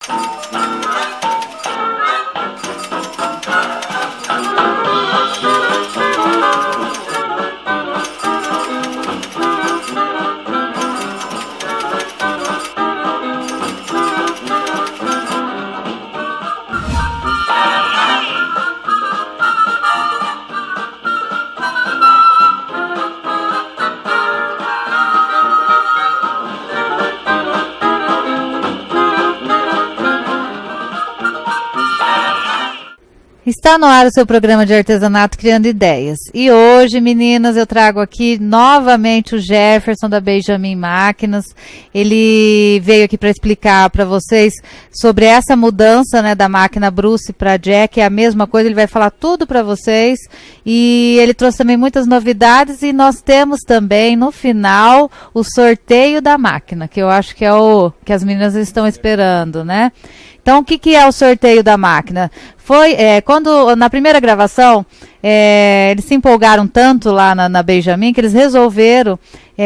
Está no ar o seu programa de artesanato Criando Ideias. E hoje, meninas, eu trago aqui novamente o Jefferson da Benjamin Máquinas. Ele veio aqui para explicar para vocês sobre essa mudança, né, da máquina Bruce para Jack. É a mesma coisa, ele vai falar tudo para vocês. E ele trouxe também muitas novidades e nós temos também no final o sorteio da máquina, que eu acho que é o que as meninas estão esperando, né? Então, o que é o sorteio da máquina? Foi quando, na primeira gravação, eles se empolgaram tanto lá na Benjamin que eles resolveram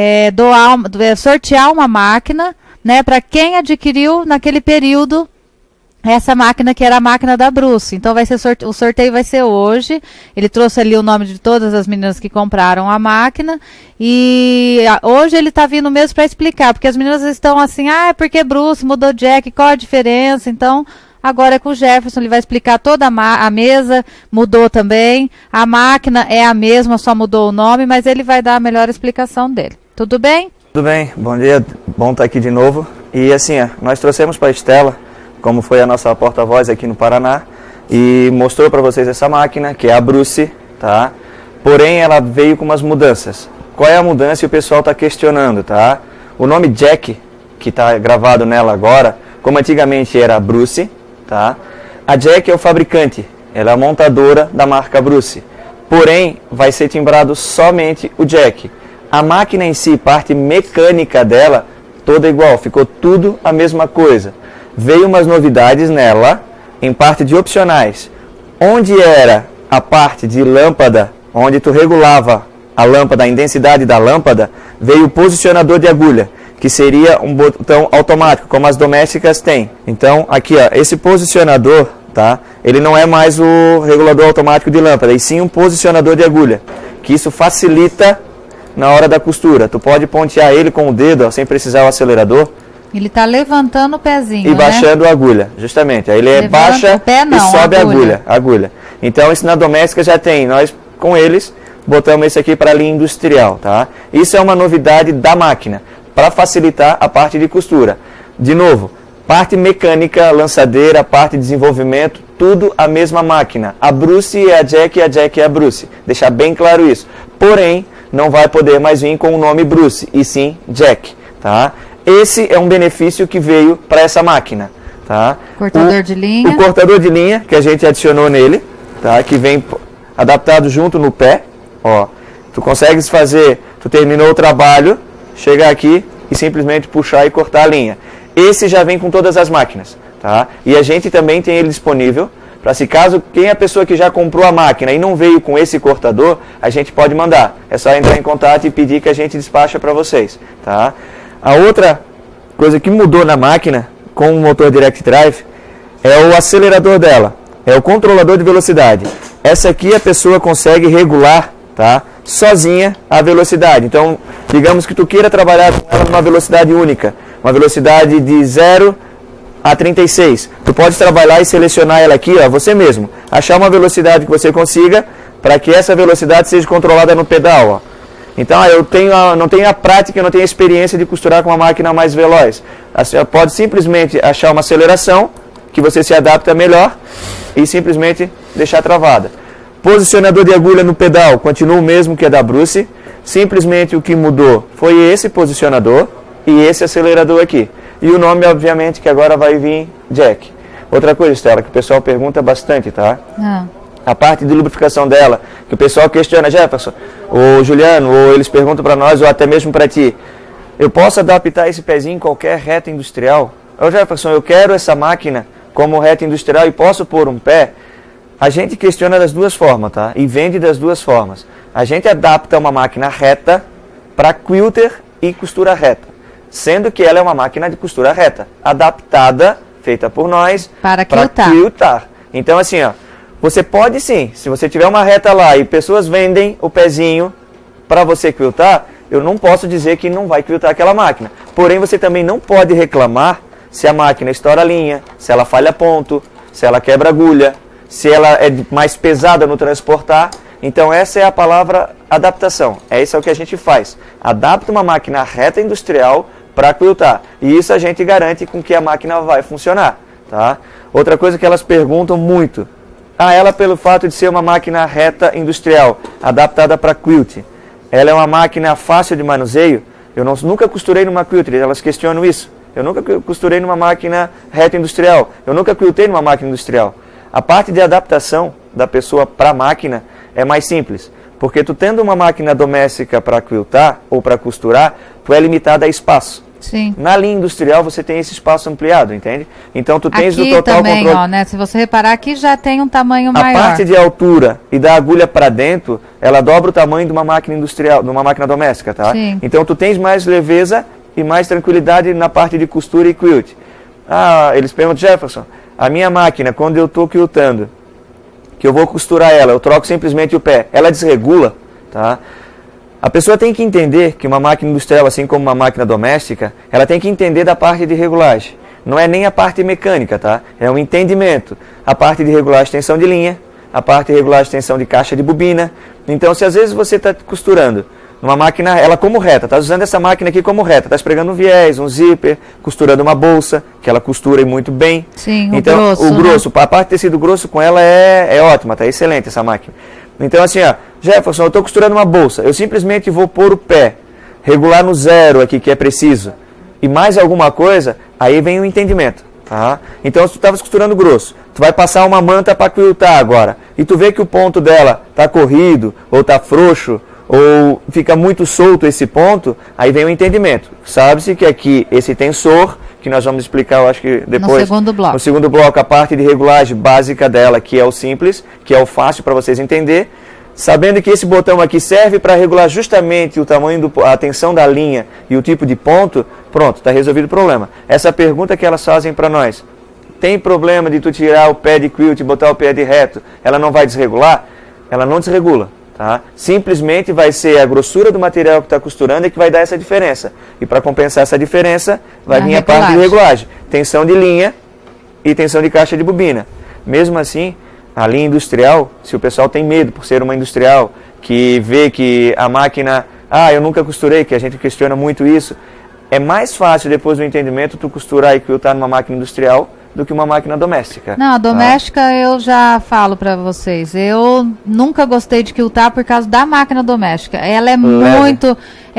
sortear uma máquina, né, para quem adquiriu naquele período essa máquina que era a máquina da Bruce. Então o sorteio vai ser hoje. Ele trouxe ali o nome de todas as meninas que compraram a máquina. E hoje ele está vindo mesmo para explicar, porque as meninas estão assim, porque Bruce mudou Jack, qual a diferença? Então agora é com o Jefferson, ele vai explicar toda a mesa, mudou também. A máquina é a mesma, só mudou o nome, mas ele vai dar a melhor explicação dele. Tudo bem? Tudo bem, bom dia, bom estar aqui de novo. E assim, nós trouxemos para a Estela, como foi a nossa porta-voz aqui no Paraná, e mostrou para vocês essa máquina, que é a Bruce, tá? Porém, ela veio com umas mudanças. Qual é a mudança? E o pessoal está questionando, tá? O nome Jack, que está gravado nela agora, como antigamente era Bruce, tá? A Jack é o fabricante, ela é a montadora da marca Bruce. Porém, vai ser timbrado somente o Jack. A máquina em si, parte mecânica dela, toda igual, ficou tudo a mesma coisa. Veio umas novidades nela, em parte de opcionais. Onde era a parte de lâmpada, onde tu regulava a lâmpada, a intensidade da lâmpada, veio o posicionador de agulha, que seria um botão automático, como as domésticas têm. Então, aqui, esse posicionador, tá? Ele não é mais o regulador automático de lâmpada, e sim um posicionador de agulha, que isso facilita na hora da costura. Tu pode pontear ele com o dedo, sem precisar o acelerador. Ele está levantando o pezinho, e baixando a agulha, justamente. Aí ele baixa e sobe a agulha. Então, isso na doméstica já tem. Nós, com eles, botamos esse aqui para a linha industrial, tá? Isso é uma novidade da máquina, para facilitar a parte de costura. De novo, parte mecânica, lançadeira, parte de desenvolvimento, tudo a mesma máquina. A Bruce é a Jack e a Jack é a Bruce. Deixar bem claro isso. Porém, não vai poder mais vir com o nome Bruce, e sim Jack, tá? Esse é um benefício que veio para essa máquina, tá? Cortador de linha. O cortador de linha que a gente adicionou nele, tá? Que vem adaptado junto no pé, ó. Tu consegues fazer, tu terminou o trabalho, chegar aqui e simplesmente puxar e cortar a linha. Esse já vem com todas as máquinas, tá? E a gente também tem ele disponível para, se caso quem é a pessoa que já comprou a máquina e não veio com esse cortador, a gente pode mandar. É só entrar em contato e pedir que a gente despacha para vocês, tá? A outra coisa que mudou na máquina, com o motor Direct Drive, é o acelerador dela, é o controlador de velocidade. Essa aqui a pessoa consegue regular, tá, sozinha a velocidade. Então, digamos que tu queira trabalhar com ela numa velocidade única, uma velocidade de 0 a 36. Tu pode trabalhar e selecionar ela aqui, você mesmo. Achar uma velocidade que você consiga, para que essa velocidade seja controlada no pedal, ó. Então, não tenho a prática, não tenho a experiência de costurar com uma máquina mais veloz. Você pode simplesmente achar uma aceleração, que você se adapta melhor, e simplesmente deixar travada. Posicionador de agulha no pedal, continua o mesmo que é da Bruce. Simplesmente o que mudou foi esse posicionador e esse acelerador aqui. E o nome, obviamente, que agora vai vir Jack. Outra coisa, Estela, que o pessoal pergunta bastante, tá? A parte de lubrificação dela, que o pessoal questiona, Jefferson, ou Juliano, ou eles perguntam para nós, ou até mesmo para ti, eu posso adaptar esse pezinho em qualquer reta industrial? Ô Jefferson, eu quero essa máquina como reta industrial e posso pôr um pé? A gente questiona das duas formas, tá? E vende das duas formas. A gente adapta uma máquina reta para quilter e costura reta, sendo que ela é uma máquina de costura reta, adaptada, feita por nós para quiltar. Então, assim, ó, você pode sim, se você tiver uma reta lá e pessoas vendem o pezinho para você quiltar, eu não posso dizer que não vai quiltar aquela máquina. Porém, você também não pode reclamar se a máquina estoura a linha, se ela falha ponto, se ela quebra agulha, se ela é mais pesada no transportar. Então essa é a palavra adaptação. Isso é o que a gente faz. Adapta uma máquina reta industrial para quiltar. E isso a gente garante com que a máquina vai funcionar. Tá? Outra coisa que elas perguntam muito. Ela pelo fato de ser uma máquina reta industrial, adaptada para quilt, ela é uma máquina fácil de manuseio? Eu nunca costurei numa quilt, elas questionam isso. Eu nunca costurei numa máquina reta industrial. Eu nunca quiltei numa máquina industrial. A parte de adaptação da pessoa para a máquina é mais simples. Porque tu tendo uma máquina doméstica para quiltar ou para costurar, tu é limitado a espaço. Sim. Na linha industrial você tem esse espaço ampliado, entende? Então tu tens aqui o total também, controle. Ó, né? Se você reparar, aqui já tem um tamanho maior. A parte de altura e da agulha para dentro, ela dobra o tamanho de uma máquina industrial, de uma máquina doméstica, tá? Sim. Então tu tens mais leveza e mais tranquilidade na parte de costura e quilt. Eles perguntam, Jefferson, a minha máquina, quando eu estou quiltando, que eu vou costurar ela, eu troco simplesmente o pé, ela desregula, tá? A pessoa tem que entender que uma máquina industrial, assim como uma máquina doméstica, ela tem que entender da parte de regulagem. Não é nem a parte mecânica, tá? É um entendimento. A parte de regulagem tensão de linha, a parte de regulagem tensão de caixa de bobina. Então, se às vezes você está costurando numa máquina, ela como reta, está usando essa máquina aqui como reta, está esfregando um viés, um zíper, costurando uma bolsa, que ela costura muito bem. Sim, então, o grosso, né? A parte de tecido grosso com ela é ótima, tá excelente essa máquina. Então assim, Jefferson, eu estou costurando uma bolsa, eu simplesmente vou pôr o pé, regular no zero aqui, que é preciso, e mais alguma coisa, aí vem o entendimento. Tá? Então se tu estava costurando grosso, tu vai passar uma manta para quiltar agora, e tu vê que o ponto dela está corrido, ou está frouxo, ou fica muito solto esse ponto, aí vem o entendimento. Sabe-se que aqui esse tensor, que nós vamos explicar, eu acho que depois, no segundo bloco, a parte de regulagem básica dela, que é o simples, que é o fácil para vocês entender, sabendo que esse botão aqui serve para regular justamente o tamanho, a tensão da linha e o tipo de ponto, pronto, está resolvido o problema. Essa pergunta que elas fazem para nós, tem problema de tu tirar o pé de quilt e botar o pé de reto, ela não vai desregular? Ela não desregula. Tá? Simplesmente vai ser a grossura do material que está costurando que vai dar essa diferença. E para compensar essa diferença, vai vir a parte de regulagem. Tensão de linha e tensão de caixa de bobina. Mesmo assim, a linha industrial, se o pessoal tem medo por ser uma industrial, que vê que a máquina, eu nunca costurei, que a gente questiona muito isso, é mais fácil depois do entendimento tu costurar e quiltar numa máquina industrial do que uma máquina doméstica. Não, a doméstica eu já falo para vocês. Eu nunca gostei de quiltar por causa da máquina doméstica. Ela é muito...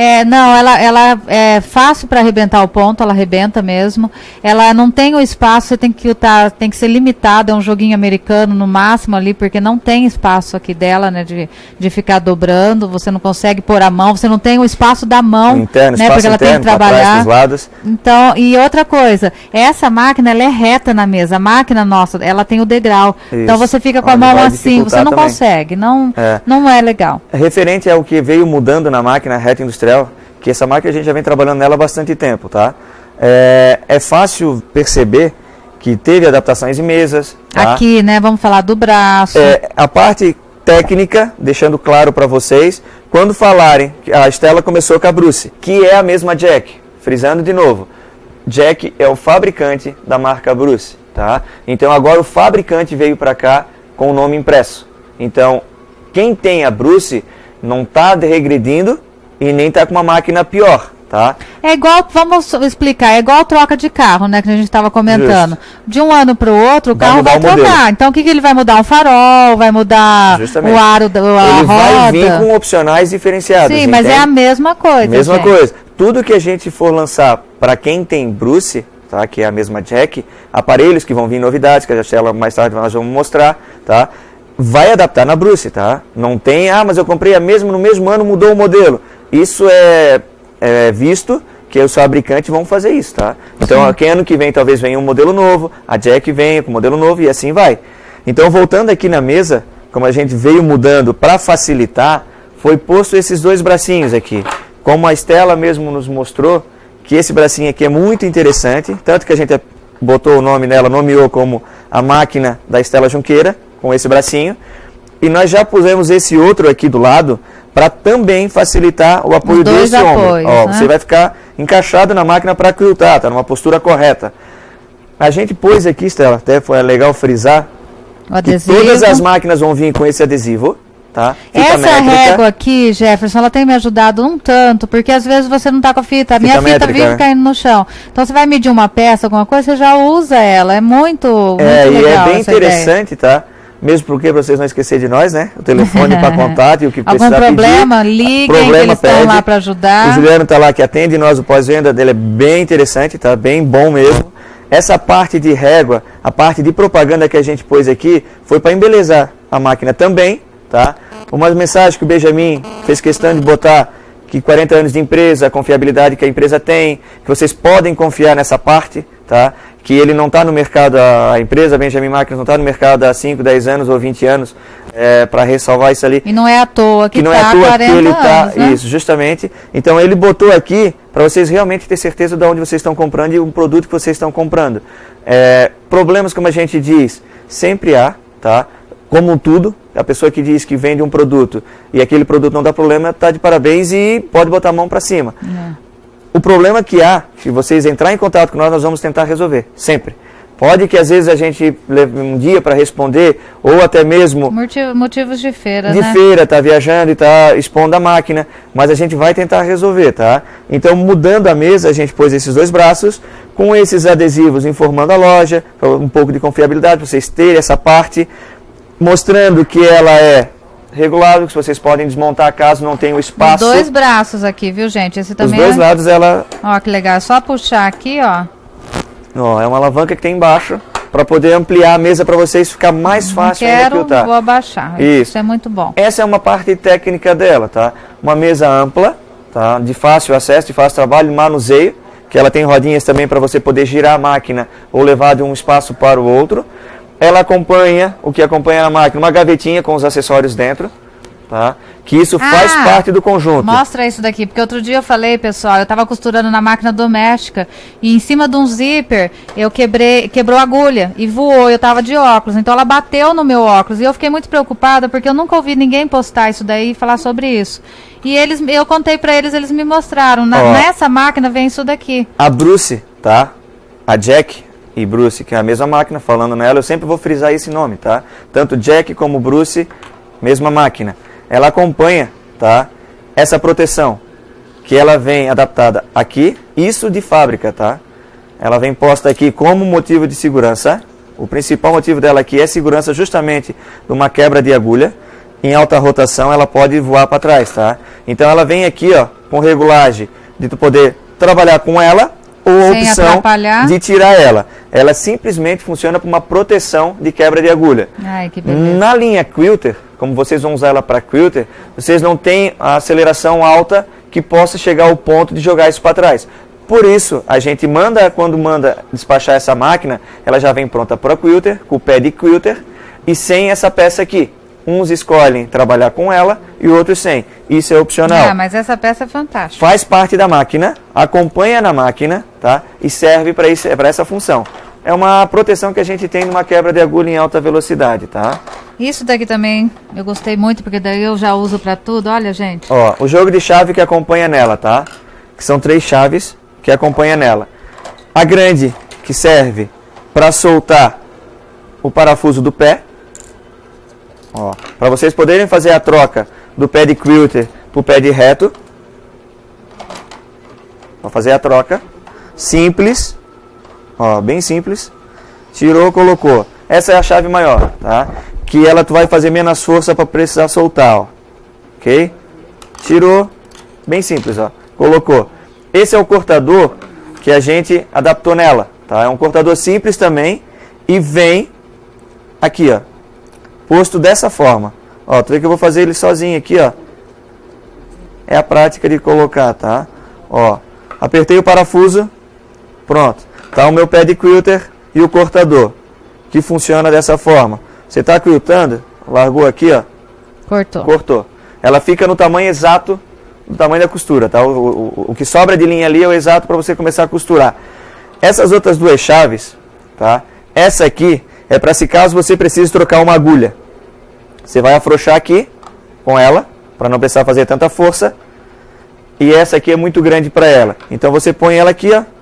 ela é fácil para arrebentar o ponto, ela arrebenta mesmo. Ela não tem o espaço, você tem que quiltar, tem que ser limitado, é um joguinho americano no máximo ali, porque não tem espaço aqui dela, né, de ficar dobrando, você não consegue pôr a mão, você não tem o espaço da mão, interno, né, porque ela tem que trabalhar. Trás, dos lados. Então, e outra coisa, essa máquina, ela é reta na mesa, a máquina nossa, ela tem o degrau. Isso. Então você fica com a mão assim, você não consegue, não é legal. Referente ao que veio mudando na máquina reta industrial, que essa máquina a gente já vem trabalhando nela há bastante tempo, tá? É fácil perceber que teve adaptações em mesas. Tá? Aqui, né, vamos falar do braço. A parte técnica, deixando claro para vocês, quando falarem, a Estela começou com a Bruce, que é a mesma Jack, frisando de novo, Jack é o fabricante da marca Bruce, tá? Então agora o fabricante veio para cá com o nome impresso. Então, quem tem a Bruce não está regredindo e nem está com uma máquina pior, tá? É igual, vamos explicar, é igual troca de carro, né, que a gente estava comentando. Justo. De um ano para o outro, o carro vai trocar. Modelo. Então, o que ele vai mudar? Um farol, vai mudar justamente. O aro, a ele roda. Vai vir com opcionais diferenciados. Sim, mas é a mesma coisa, mesma coisa. Tudo que a gente for lançar para quem tem Bruce, tá, que é a mesma Jack, aparelhos que vão vir novidades, que a Estela mais tarde nós vamos mostrar, tá? Vai adaptar na Bruce, tá? Não tem, mas eu comprei a mesma, no mesmo ano mudou o modelo. Isso é visto que os fabricantes vão fazer isso, tá? Então, ano que vem talvez venha um modelo novo, a Jack venha com um modelo novo e assim vai. Então, voltando aqui na mesa, como a gente veio mudando para facilitar, foi posto esses dois bracinhos aqui. Como a Estela mesmo nos mostrou, que esse bracinho aqui é muito interessante, tanto que a gente botou o nome nela, nomeou como a máquina da Stella Junqueira, com esse bracinho. E nós já pusemos esse outro aqui do lado para também facilitar o apoio desse ombro. Ó, né? Você vai ficar encaixado na máquina para quiltar, tá numa postura correta. A gente pôs aqui, Stella, até foi legal frisar, que todas as máquinas vão vir com esse adesivo. Tá? Essa métrica. Régua aqui, Jefferson, ela tem me ajudado um tanto, porque às vezes você não tá com a fita, minha fita vive caindo no chão. Então você vai medir uma peça, alguma coisa, você já usa ela, é muito legal. E é bem interessante, tá? Mesmo porque vocês não esquecerem de nós, né? O telefone para contato e o que precisar pedir. Algum problema, liguem, que eles estão lá para ajudar. O Juliano tá lá que atende nós, o pós-venda dele é bem interessante, tá? Bem bom mesmo. Essa parte de régua, a parte de propaganda que a gente pôs aqui, foi para embelezar a máquina também. Tá? Umas mensagens que o Benjamin fez questão de botar, que 40 anos de empresa, a confiabilidade que a empresa tem, que vocês podem confiar nessa parte, tá? Que ele não está no mercado, a empresa Benjamin Máquinas não está no mercado há 5, 10 anos ou 20 anos, para ressalvar isso ali. E não é à toa que não é à toa 40 que ele está, né? Isso, justamente. Então ele botou aqui para vocês realmente ter certeza de onde vocês estão comprando e o produto que vocês estão comprando. Problemas, como a gente diz, sempre há, tá? Como tudo, a pessoa que diz que vende um produto e aquele produto não dá problema, está de parabéns e pode botar a mão para cima. O problema que há, se vocês entrarem em contato com nós vamos tentar resolver, sempre. Pode que às vezes a gente leve um dia para responder, ou até mesmo... Motivos de feira, de feira, tá viajando e tá expondo a máquina, mas a gente vai tentar resolver, tá? Então, mudando a mesa, a gente pôs esses dois braços, com esses adesivos informando a loja, um pouco de confiabilidade, para vocês terem essa parte, mostrando que ela é regulável, que vocês podem desmontar caso não tenha o espaço. Os dois braços aqui, viu, gente? Esse também os dois lados ela... Ó, que legal. É só puxar aqui, ó. Ó, é uma alavanca que tem embaixo para poder ampliar a mesa para vocês ficar mais fácil ainda quiltar. Vou abaixar. Isso é muito bom. Essa é uma parte técnica dela, tá? Uma mesa ampla, tá? De fácil acesso, de fácil trabalho, manuseio, que ela tem rodinhas também para você poder girar a máquina ou levar de um espaço para o outro. Ela acompanha, o que acompanha na máquina, uma gavetinha com os acessórios dentro, tá? Que isso faz parte do conjunto. Mostra isso daqui, porque outro dia eu falei, pessoal, eu estava costurando na máquina doméstica e em cima de um zíper eu quebrou a agulha e voou, eu estava de óculos, então ela bateu no meu óculos e eu fiquei muito preocupada porque eu nunca ouvi ninguém postar isso daí e falar sobre isso. E eu contei para eles, eles me mostraram, nessa máquina vem isso daqui. A Bruce, tá? A Jack e Bruce, que é a mesma máquina, falando nela, eu sempre vou frisar esse nome, tá? Tanto Jack como Bruce, mesma máquina. Ela acompanha, tá? Essa proteção, que ela vem adaptada aqui, isso de fábrica, tá? Ela vem posta aqui como motivo de segurança. O principal motivo dela aqui é segurança justamente de uma quebra de agulha. Em alta rotação ela pode voar para trás, tá? Então ela vem aqui, ó, com regulagem de tu poder trabalhar com ela ou a opção de tirar ela. Ela simplesmente funciona para uma proteção de quebra de agulha. Ai, que beleza. Na linha Quilter, como vocês vão usar ela para Quilter, vocês não têm a aceleração alta que possa chegar ao ponto de jogar isso para trás. Por isso, a gente quando manda despachar essa máquina, ela já vem pronta para Quilter, com o pé de Quilter e sem essa peça aqui. Uns escolhem trabalhar com ela e outros sem. Isso é opcional. Mas essa peça é fantástica. Faz parte da máquina, acompanha na máquina, tá? E serve para essa função. É uma proteção que a gente tem numa quebra de agulha em alta velocidade, tá? Isso daqui também eu gostei muito, porque daí eu já uso para tudo. Olha, gente. Ó, o jogo de chave que acompanha nela, tá? Que são 3 chaves que acompanha nela. A grande, que serve para soltar o parafuso do pé. Ó, para vocês poderem fazer a troca do pé de Quilter para o pé de reto. Vou fazer a troca. Simples. Ó, bem simples. Tirou, colocou. Essa é a chave maior, tá? Que ela tu vai fazer menos força para precisar soltar, ó. Ok? Tirou. Bem simples, ó. Colocou. Esse é o cortador que a gente adaptou nela, tá? É um cortador simples também e vem aqui, ó. Posto dessa forma. Ó, tu vê que eu vou fazer ele sozinho aqui, ó. É a prática de colocar, tá? Ó, apertei o parafuso, pronto. Tá o meu pé de quilter e o cortador, que funciona dessa forma. Você tá quiltando, largou aqui, ó. Cortou. Cortou. Ela fica no tamanho exato do tamanho da costura, tá? O que sobra de linha ali é o exato para você começar a costurar. Essas outras 2 chaves, tá? Essa aqui é para se caso você precise trocar uma agulha. Você vai afrouxar aqui com ela, para não precisar fazer tanta força. E essa aqui é muito grande para ela. Então você põe ela aqui, ó,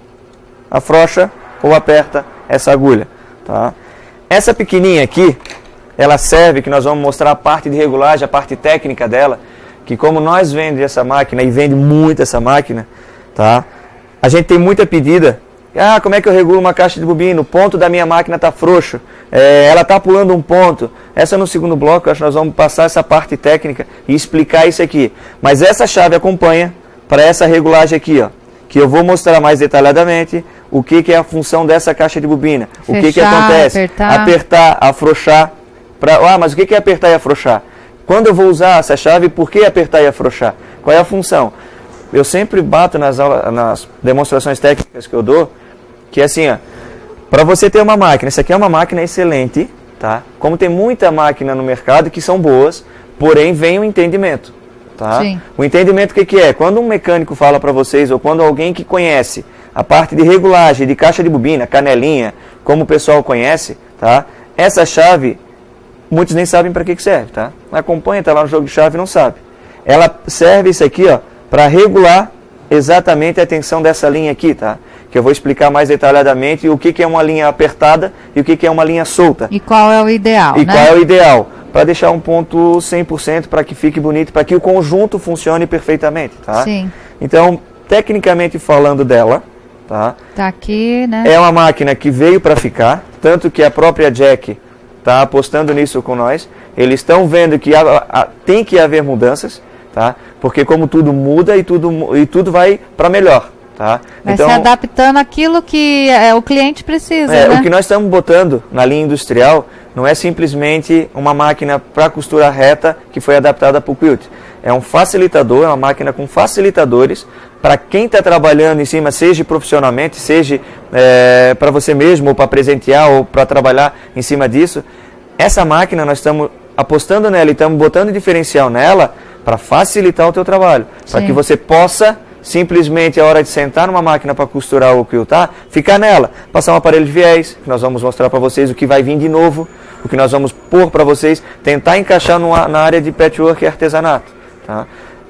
afrouxa ou aperta essa agulha, tá? Essa pequenininha aqui, ela serve, que nós vamos mostrar a parte de regulagem, a parte técnica dela, que como nós vendemos essa máquina, e vende muito essa máquina, tá? A gente tem muita pedida. Ah, como é que eu regulo uma caixa de bobina? O ponto da minha máquina está frouxo, ela está pulando um ponto. Essa no segundo bloco, acho que nós vamos passar essa parte técnica e explicar isso aqui. Mas essa chave acompanha para essa regulagem aqui, ó, que eu vou mostrar mais detalhadamente o que é a função dessa caixa de bobina. Fechar, o que acontece? Apertar, afrouxar. Mas o que é apertar e afrouxar? Quando eu vou usar essa chave, por que apertar e afrouxar? Qual é a função? Eu sempre bato nas demonstrações técnicas que eu dou, que é assim, ó, para você ter uma máquina, essa aqui é uma máquina excelente, tá? Como tem muita máquina no mercado que são boas, porém vem o entendimento, tá? Sim. O entendimento o que é? Quando um mecânico fala para vocês, ou quando alguém que conhece a parte de regulagem, de caixa de bobina, canelinha, como o pessoal conhece, tá? Essa chave, muitos nem sabem para que serve, tá? Acompanha, tá lá no jogo de chave e não sabe. Ela serve isso aqui, ó, para regular exatamente a tensão dessa linha aqui, tá? Que eu vou explicar mais detalhadamente o que é uma linha apertada e o que é uma linha solta. E qual é o ideal, E qual é o ideal? Para deixar um ponto 100% para que fique bonito, para que o conjunto funcione perfeitamente, tá? Sim. Então, tecnicamente falando dela, tá? Tá aqui, né? É uma máquina que veio para ficar, tanto que a própria Jack está apostando nisso com nós. Eles estão vendo que tem que haver mudanças, tá? Porque como tudo muda e tudo vai para melhor, tá? Vai então, se adaptando àquilo que o cliente precisa, né? O que nós estamos botando na linha industrial não é simplesmente uma máquina para costura reta que foi adaptada para o quilt. É um facilitador, é uma máquina com facilitadores para quem está trabalhando em cima, seja profissionalmente, seja para você mesmo, ou para presentear, ou para trabalhar em cima disso. Essa máquina nós estamos apostando nela e estamos botando diferencial nela para facilitar o teu trabalho, para que você possa simplesmente, a hora de sentar numa máquina para costurar ou quiltar, ficar nela, passar um aparelho de viés, que nós vamos mostrar para vocês o que vai vir de novo, o que nós vamos pôr para vocês, tentar encaixar na área de patchwork e artesanato, tá?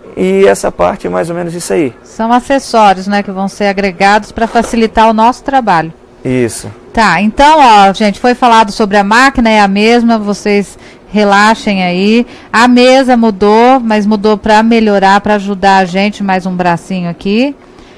E essa parte é mais ou menos isso aí. São acessórios, né, que vão ser agregados para facilitar o nosso trabalho. Isso. Tá, então, ó, gente, foi falado sobre a máquina, é a mesma, vocês relaxem aí. A mesa mudou, mas mudou para melhorar, para ajudar a gente, mais um bracinho aqui.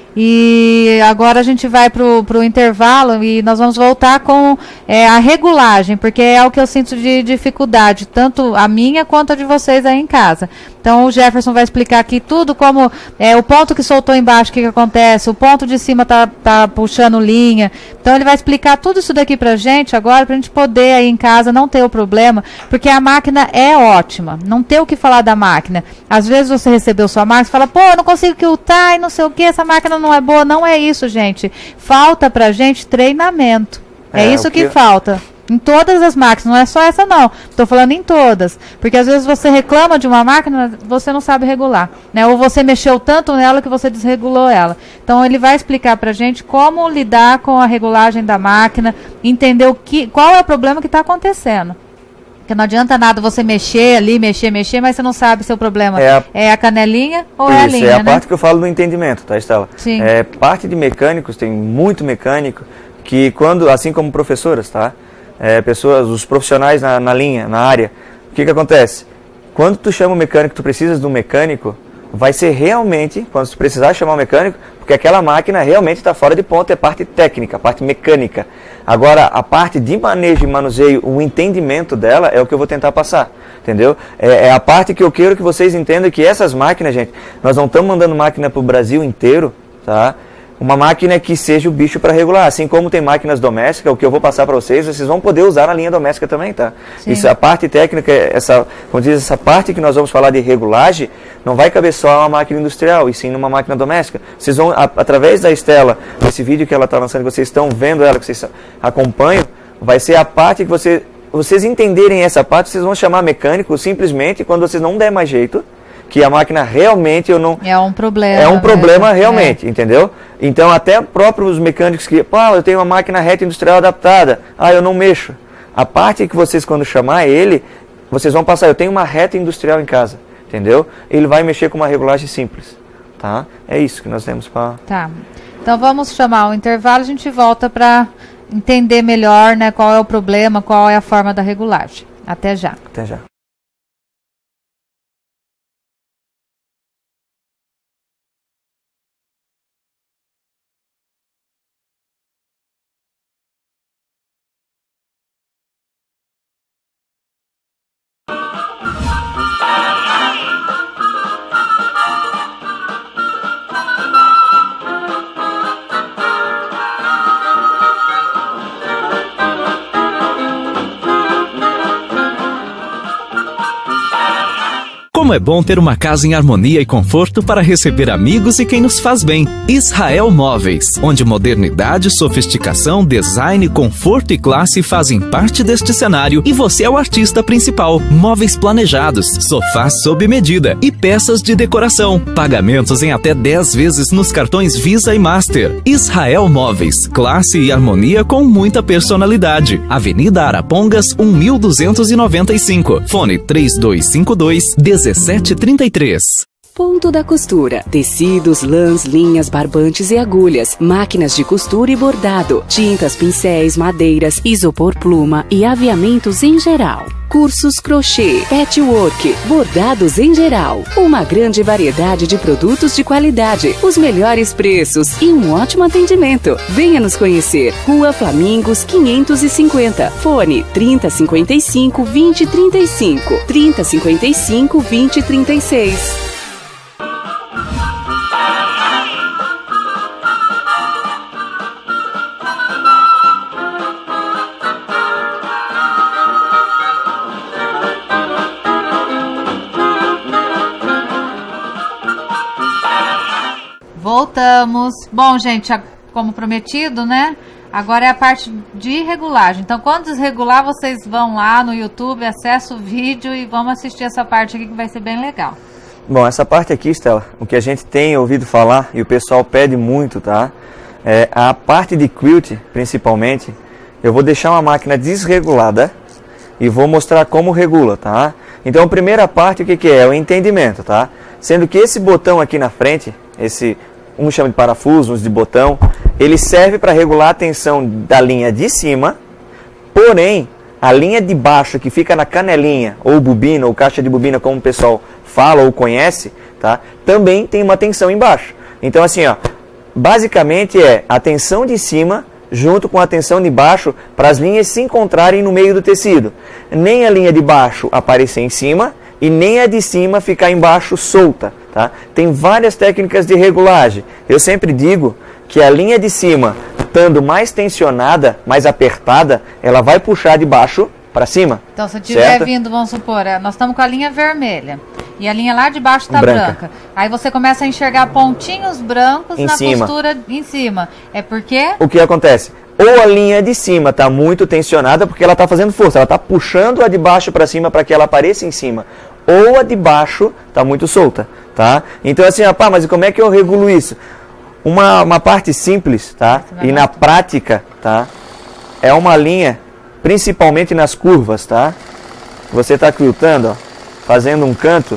E agora a gente vai para o intervalo e nós vamos voltar com a regulagem, porque é o que eu sinto de dificuldade, tanto a minha quanto a de vocês aí em casa. Então o Jefferson vai explicar aqui tudo, como o ponto que soltou embaixo, o que acontece, o ponto de cima tá puxando linha. Então ele vai explicar tudo isso daqui pra gente agora, pra gente poder aí em casa não ter o problema, porque a máquina é ótima, não ter o que falar da máquina. Às vezes você recebeu sua máquina e fala, pô, eu não consigo quiltar e não sei o que, essa máquina não é boa. Não é isso, gente. Falta pra gente treinamento. É isso que falta. Em todas as máquinas, não é só essa não. Estou falando em todas. Porque às vezes você reclama de uma máquina, você não sabe regular, né? Ou você mexeu tanto nela que você desregulou ela. Então ele vai explicar pra gente como lidar com a regulagem da máquina, entender qual é o problema que está acontecendo. Porque não adianta nada você mexer ali, mexer, mas você não sabe se o problema é a canelinha ou é a linha, é a parte que eu falo do entendimento, tá, Estela? Sim. Parte de mecânicos, tem muito mecânico que quando, assim como professoras, tá? Pessoas, os profissionais na linha, na área, o que acontece? Quando tu chama o mecânico, tu precisas de um mecânico, vai ser realmente, quando tu precisar chamar um mecânico, porque aquela máquina realmente está fora de ponto, é parte técnica, parte mecânica. Agora, a parte de manejo e manuseio, o entendimento dela é o que eu vou tentar passar, entendeu? É a parte que eu quero que vocês entendam que essas máquinas, gente, nós não estamos mandando máquina para o Brasil inteiro, tá? Uma máquina que seja o bicho para regular, assim como tem máquinas domésticas, o que eu vou passar para vocês vão poder usar na linha doméstica também, tá? Sim. Isso, a parte técnica, como diz, essa parte que nós vamos falar de regulagem, não vai caber só uma máquina industrial, e sim numa máquina doméstica. Vocês vão, através da Estela, nesse vídeo que ela está lançando, que vocês estão vendo ela, que vocês acompanham, vai ser a parte que vocês entenderem essa parte, vocês vão chamar mecânico simplesmente quando vocês não der mais jeito, que a máquina realmente eu não... É um problema. É um problema realmente, entendeu? Então, até próprios mecânicos que, eu tenho uma máquina reta industrial adaptada, eu não mexo. A parte que vocês, quando chamar ele, vocês vão passar, eu tenho uma reta industrial em casa, entendeu? Ele vai mexer com uma regulagem simples, tá? É isso que nós temos para... Tá. Então, vamos chamar o intervalo, a gente volta para entender melhor, né, qual é o problema, qual é a forma da regulagem. Até já. Até já. Como é bom ter uma casa em harmonia e conforto para receber amigos e quem nos faz bem. Israel Móveis, onde modernidade, sofisticação, design, conforto e classe fazem parte deste cenário e você é o artista principal. Móveis planejados, sofás sob medida e peças de decoração. Pagamentos em até 10 vezes nos cartões Visa e Master. Israel Móveis, classe e harmonia com muita personalidade. Avenida Arapongas, 1295. Fone 3252-1733. Ponto da Costura. Tecidos, lãs, linhas, barbantes e agulhas, máquinas de costura e bordado, tintas, pincéis, madeiras, isopor pluma e aviamentos em geral. Cursos crochê, patchwork, bordados em geral. Uma grande variedade de produtos de qualidade, os melhores preços e um ótimo atendimento. Venha nos conhecer. Rua Flamingos 550. Fone 3055-2035. 3055-2036. Voltamos. Bom, gente, como prometido, né? Agora é a parte de regulagem. Então, quando desregular, vocês vão lá no YouTube, acessam o vídeo e vamos assistir essa parte aqui que vai ser bem legal. Bom, essa parte aqui, Stella, o que a gente tem ouvido falar e o pessoal pede muito, tá? É a parte de quilt, principalmente. Eu vou deixar uma máquina desregulada e vou mostrar como regula, tá? Então, a primeira parte, o que é? É o entendimento, tá? Sendo que esse botão aqui na frente, um chama de parafuso, uns de botão, ele serve para regular a tensão da linha de cima, porém, a linha de baixo que fica na canelinha, ou bobina, ou caixa de bobina, como o pessoal fala ou conhece, tá? Também tem uma tensão embaixo. Então, assim, ó, basicamente é a tensão de cima junto com a tensão de baixo para as linhas se encontrarem no meio do tecido. Nem a linha de baixo aparecer em cima e nem a de cima ficar embaixo solta. Tá? Tem várias técnicas de regulagem. Eu sempre digo que a linha de cima, estando mais tensionada, mais apertada, ela vai puxar de baixo para cima. Então, se estiver vindo, vamos supor, nós estamos com a linha vermelha e a linha lá de baixo está branca. Aí você começa a enxergar pontinhos brancos na costura em cima. É porque... O que acontece? Ou a linha de cima está muito tensionada porque ela está fazendo força, ela está puxando a de baixo para cima para que ela apareça em cima. Ou a de baixo está muito solta, tá? Então assim, mas como é que eu regulo isso? Uma parte simples, tá? E na prática, tá? É uma linha, principalmente nas curvas, tá? Você está quiltando, ó, fazendo um canto.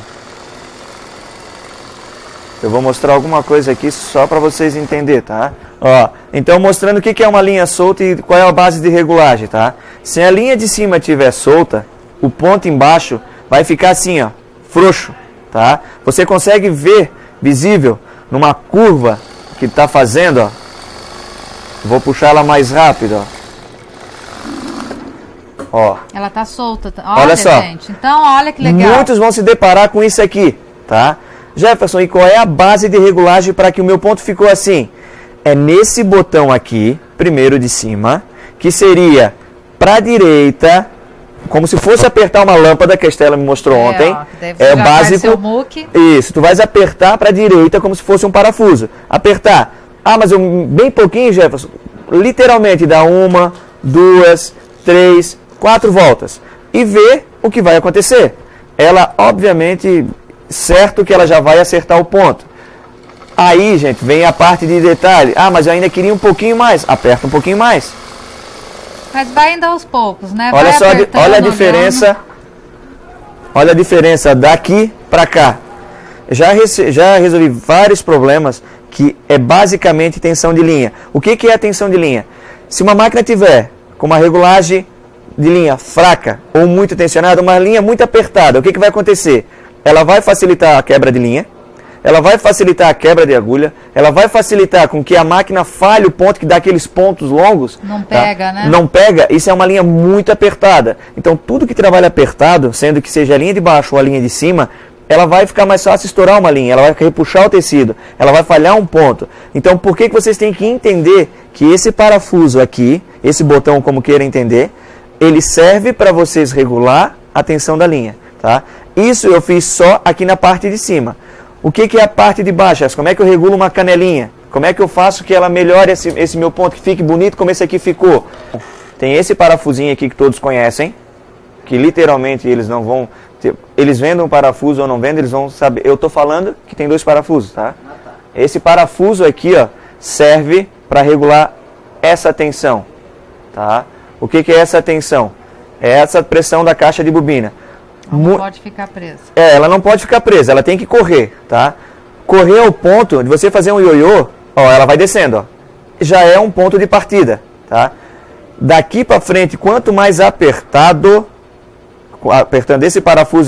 Eu vou mostrar alguma coisa aqui só para vocês entenderem, tá? Ó, então mostrando o que é uma linha solta e qual é a base de regulagem, tá? Se a linha de cima estiver solta, o ponto embaixo vai ficar assim, ó, frouxo, tá? Você consegue ver, visível, numa curva que está fazendo, ó. Vou puxar ela mais rápido, ó. Ela tá solta. Olha só. Gente. Então, olha que legal. Muitos vão se deparar com isso aqui, tá? Jefferson, e qual é a base de regulagem para que o meu ponto ficou assim? É nesse botão aqui, primeiro de cima, que seria para a direita, como se fosse apertar uma lâmpada que a Estela me mostrou ontem. É o básico. Isso, tu vais apertar para a direita como se fosse um parafuso. Apertar. Mas bem pouquinho, Jefferson. Literalmente dá 1, 2, 3, 4 voltas. E ver o que vai acontecer. Ela, obviamente, certo que ela já vai acertar o ponto. Aí, gente, vem a parte de detalhe. Ah, mas eu ainda queria um pouquinho mais. Aperta um pouquinho mais. Mas vai ainda aos poucos, né? Olha vai só, olha a diferença. Olhando. Olha a diferença daqui para cá. Já resolvi vários problemas que é basicamente tensão de linha. O que é a tensão de linha? Se uma máquina tiver com uma regulagem de linha fraca ou muito tensionada, uma linha muito apertada, o que vai acontecer? Ela vai facilitar a quebra de linha, ela vai facilitar a quebra de agulha, ela vai facilitar com que a máquina falhe o ponto que dá aqueles pontos longos. Não pega, né? Não pega, isso é uma linha muito apertada. Então tudo que trabalha apertado, sendo que seja a linha de baixo ou a linha de cima, ela vai ficar mais fácil estourar uma linha, ela vai repuxar o tecido, ela vai falhar um ponto. Então por que vocês têm que entender que esse parafuso aqui, esse botão como queira entender, ele serve para vocês regular a tensão da linha, tá? Isso eu fiz só aqui na parte de cima. O que é a parte de baixo? Como é que eu regulo uma canelinha? Como é que eu faço que ela melhore esse meu ponto, que fique bonito como esse aqui ficou? Tem esse parafusinho aqui que todos conhecem, que literalmente eles não vão... Eles vendem um parafuso ou não vendem, eles vão saber. Eu estou falando que tem 2 parafusos, tá? Esse parafuso aqui, ó, serve para regular essa tensão, tá? O que é essa tensão? É essa pressão da caixa de bobina. Não pode ficar presa. Ela não pode ficar presa, ela tem que correr, tá? Correr ao ponto de você fazer um ioiô, ó, ela vai descendo, ó. Já é um ponto de partida, tá? Daqui para frente, quanto mais apertando esse parafuso,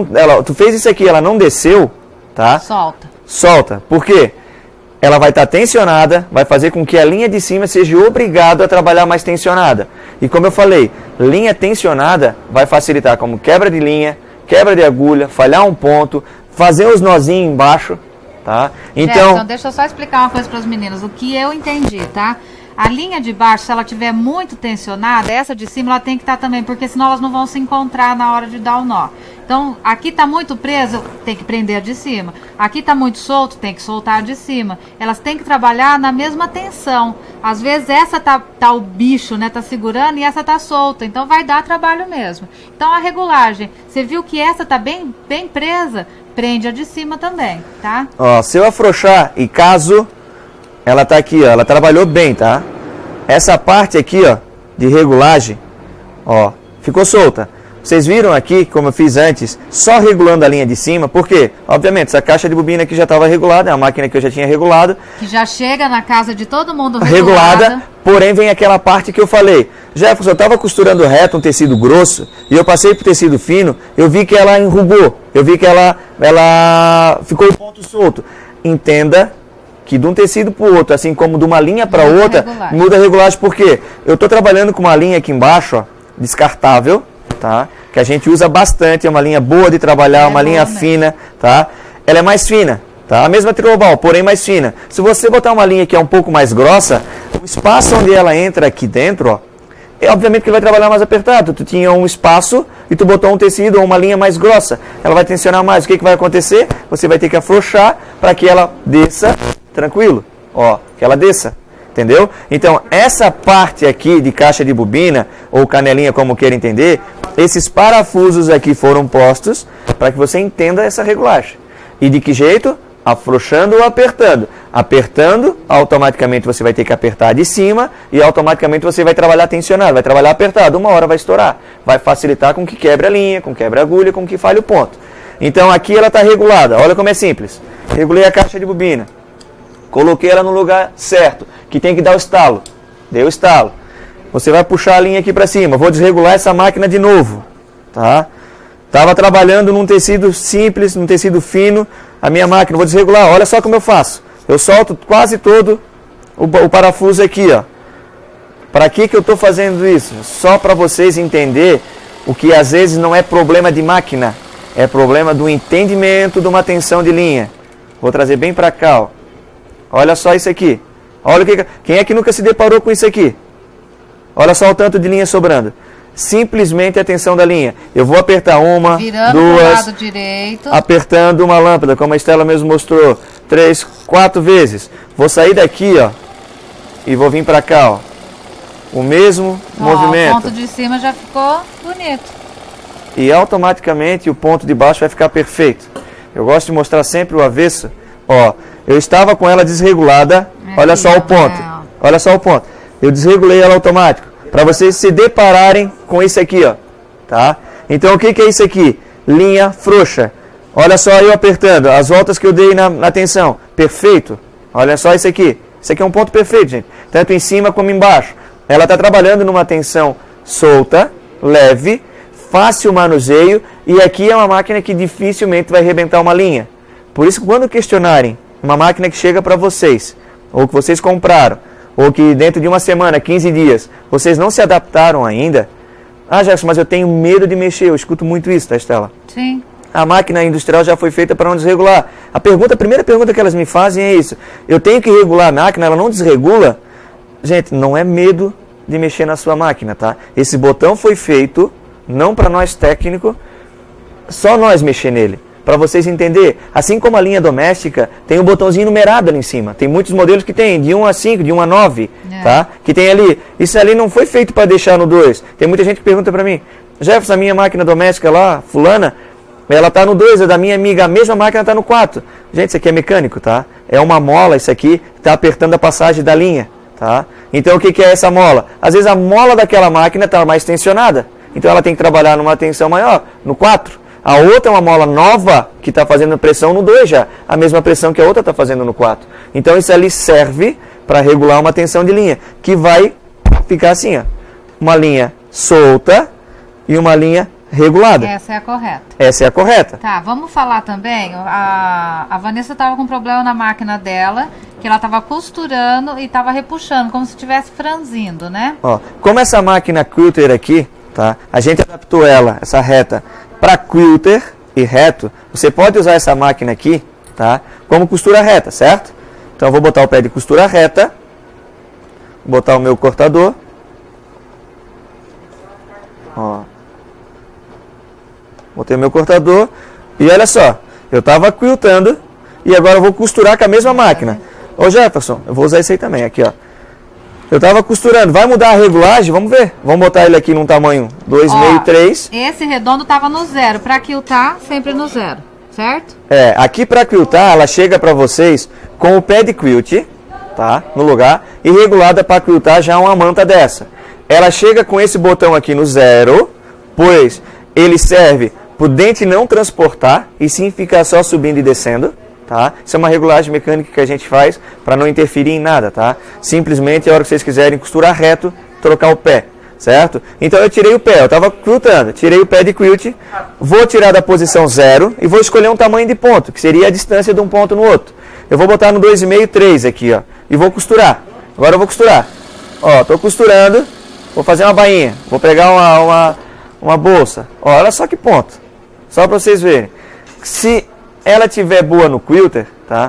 tu fez isso aqui, ela não desceu, tá? Solta. Por quê? Ela vai estar tensionada, vai fazer com que a linha de cima seja obrigada a trabalhar mais tensionada. E como eu falei, linha tensionada vai facilitar como quebra de linha, quebra de agulha, falhar um ponto, fazer os nozinhos embaixo, tá? Então, deixa eu só explicar uma coisa para os meninos, o que eu entendi, tá? A linha de baixo, se ela estiver muito tensionada, essa de cima ela tem que estar também, porque senão elas não vão se encontrar na hora de dar o nó. Então, aqui está muito preso, tem que prender a de cima. Aqui está muito solto, tem que soltar a de cima. Elas têm que trabalhar na mesma tensão. Às vezes essa tá o bicho, né, tá segurando e essa tá solta. Então vai dar trabalho mesmo. Então a regulagem, você viu que essa tá bem presa, prende a de cima também, tá? Ó, se eu afrouxar e caso ela tá aqui, ó, ela trabalhou bem, tá? Essa parte aqui, ó, de regulagem, ó, ficou solta. Vocês viram aqui, como eu fiz antes, só regulando a linha de cima, porque, obviamente, essa caixa de bobina aqui já estava regulada, é a máquina que eu já tinha regulado. Que já chega na casa de todo mundo regulada. Porém, vem aquela parte que eu falei. Jefferson, eu estava costurando reto um tecido grosso, e eu passei para o tecido fino, eu vi que ela enrugou, eu vi que ela ficou um ponto solto. Entenda que de um tecido para o outro, assim como de uma linha para outra, muda a regulagem. Por quê? Eu estou trabalhando com uma linha aqui embaixo, ó, descartável, tá? Que a gente usa bastante, é uma linha boa de trabalhar, uma linha fina, tá? Ela é mais fina, tá? A mesma Tribal, porém mais fina. Se você botar uma linha que é um pouco mais grossa, o espaço onde ela entra aqui dentro, ó, obviamente que vai trabalhar mais apertado. Tu tinha um espaço e tu botou um tecido ou uma linha mais grossa. Ela vai tensionar mais. O que vai acontecer? Você vai ter que afrouxar para que ela desça tranquilo. Ó, que ela desça. Entendeu? Então, essa parte aqui de caixa de bobina, ou canelinha, como queira entender, esses parafusos aqui foram postos para que você entenda essa regulagem. E de que jeito? Afrouxando ou apertando. Apertando, automaticamente você vai ter que apertar de cima e automaticamente você vai trabalhar tensionado, vai trabalhar apertado. Uma hora vai estourar. Vai facilitar com que quebre a linha, com que quebre a agulha, com que falhe o ponto. Então, aqui ela está regulada. Olha como é simples. Regulei a caixa de bobina. Coloquei ela no lugar certo, que tem que dar o estalo. Deu o estalo. Você vai puxar a linha aqui para cima. Vou desregular essa máquina de novo. Tá? Estava trabalhando num tecido simples, num tecido fino. A minha máquina, vou desregular. Olha só como eu faço. Eu solto quase todo o parafuso aqui, ó. Para que eu estou fazendo isso? Só para vocês entenderem o que às vezes não é problema de máquina. É problema do entendimento de uma tensão de linha. Vou trazer bem para cá, ó. Olha só isso aqui. Olha quem é que nunca se deparou com isso aqui? Olha só o tanto de linha sobrando. Simplesmente a tensão da linha. Eu vou apertar uma, virando duas, pro lado direito, apertando uma lâmpada, como a Estela mesmo mostrou, 3, 4 vezes. Vou sair daqui, ó, e vou vir para cá, ó. O mesmo movimento. O ponto de cima já ficou bonito. E automaticamente o ponto de baixo vai ficar perfeito. Eu gosto de mostrar sempre o avesso. Ó, eu estava com ela desregulada. Olha só o ponto. Olha só o ponto. Eu desregulei ela automático. Para vocês se depararem com isso aqui, ó. Tá? Então o que é isso aqui? Linha frouxa. Olha só eu apertando. As voltas que eu dei na tensão. Perfeito. Olha só isso aqui. Isso aqui é um ponto perfeito, gente. Tanto em cima como embaixo. Ela está trabalhando numa tensão solta, leve, fácil manuseio. E aqui é uma máquina que dificilmente vai arrebentar uma linha. Por isso, quando questionarem uma máquina que chega para vocês, ou que vocês compraram, ou que dentro de uma semana, 15 dias, vocês não se adaptaram ainda. Ah, Jefferson, mas eu tenho medo de mexer. Eu escuto muito isso, tá, Estela? Sim. A máquina industrial já foi feita para não desregular. A primeira pergunta que elas me fazem é isso. Eu tenho que regular a máquina, ela não desregula? Gente, não é medo de mexer na sua máquina, tá? Esse botão foi feito, não para nós técnicos, só nós mexer nele. Para vocês entenderem, assim como a linha doméstica, tem um botãozinho numerado ali em cima. Tem muitos modelos que tem, de 1 a 5, de 1 a 9, tá? Que tem ali. Isso ali não foi feito para deixar no 2. Tem muita gente que pergunta para mim, Jefferson, a minha máquina doméstica lá, fulana, ela está no 2, a da minha amiga, a mesma máquina está no 4. Gente, isso aqui é mecânico, tá? É uma mola, isso aqui, está apertando a passagem da linha, tá? Então, o que é essa mola? Às vezes a mola daquela máquina está mais tensionada. Então, ela tem que trabalhar numa tensão maior, no 4. A outra é uma mola nova que está fazendo pressão no 2 já. A mesma pressão que a outra está fazendo no 4. Então, isso ali serve para regular uma tensão de linha, que vai ficar assim, ó. Uma linha solta e uma linha regulada. Essa é a correta. Essa é a correta. Tá, vamos falar também, a Vanessa estava com problema na máquina dela, que ela estava costurando e estava repuxando, como se estivesse franzindo, né? Ó, como essa máquina quilter aqui, tá? A gente adaptou ela, essa reta, para quilter e reto. Você pode usar essa máquina aqui, tá? Como costura reta, certo? Então eu vou botar o pé de costura reta, botar o meu cortador. Ó. Botei o meu cortador e olha só, eu estava quiltando e agora eu vou costurar com a mesma máquina. Ô Jefferson, eu vou usar isso aí também, aqui ó. Eu estava costurando, vai mudar a regulagem? Vamos ver. Vamos botar ele aqui num tamanho 2,5, 3. Esse redondo estava no 0, para quiltar sempre no 0, certo? É, aqui para quiltar ela chega para vocês com o pé de quilt, tá? No lugar, e regulada para quiltar já uma manta dessa. Ela chega com esse botão aqui no 0, pois ele serve para o dente não transportar e sim ficar só subindo e descendo, tá? Isso é uma regulagem mecânica que a gente faz para não interferir em nada, tá? Simplesmente a hora que vocês quiserem costurar reto, trocar o pé, certo? Então eu tirei o pé, eu estava quiltando, tirei o pé de quilt, vou tirar da posição 0 e vou escolher um tamanho de ponto, que seria a distância de um ponto no outro. Eu vou botar no 2,5, 3 aqui, ó, e vou costurar. Agora eu vou costurar. Ó, estou costurando, vou fazer uma bainha, vou pegar uma bolsa. Ó, olha só que ponto. Só para vocês verem. Se ela tiver boa no quilter, tá?